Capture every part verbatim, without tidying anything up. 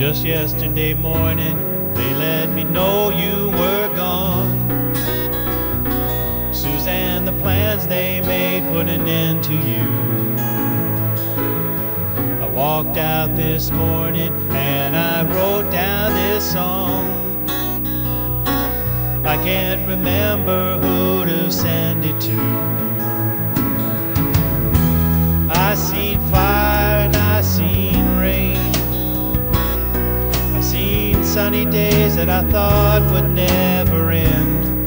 Just yesterday morning, they let me know you were gone. Suzanne, the plans they made put an end to you. I walked out this morning and I wrote down this song. I can't remember who to send it to. I seen fire and I seen rain. I seen sunny days that I thought would never end.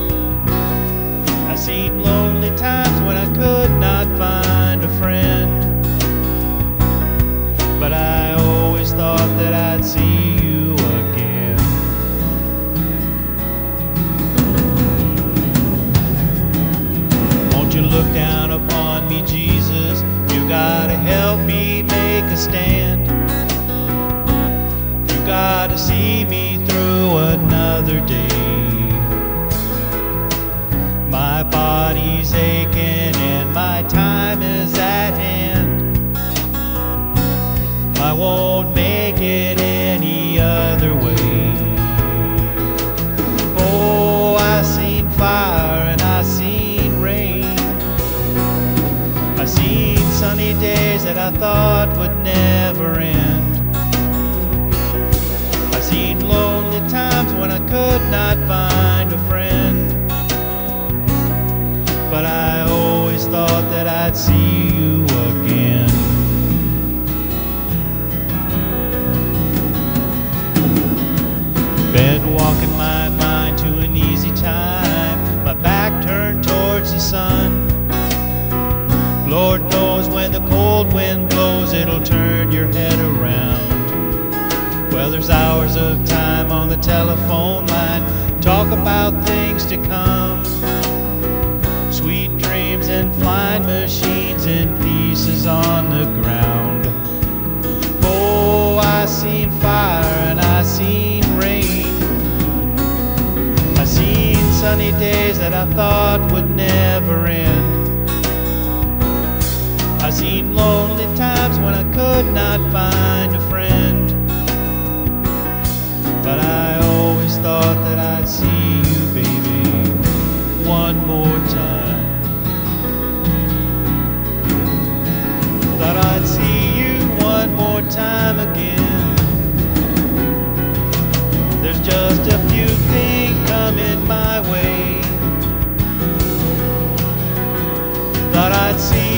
I seen lonely times when I could not find a friend. But I always thought that I'd see you again. Won't you look down upon me, Jesus? You gotta help me make a stand. You gotta see me through another day. My body's aching and my time is at hand. I won't make it any other way. Oh, I seen fire and I seen rain. I seen sunny days that I thought would never end. I seen lonely times when I could not find a friend. But I always thought that I'd see you again. Bed walking my mind to an easy time, my back turned towards the sun. Lord knows when the cold wind blows, it'll turn your head around. Well, there's hours of time on the telephone line, talk about things to come. Sweet dreams and flying machines in pieces on the ground. Oh, I seen fire and I seen rain. I seen sunny days that I thought would never end. I seen lonely times when I could not find a friend. But I always thought that I'd see you, baby, one more time. Thought I'd see you one more time again. There's just a few things coming my way. Thought I'd see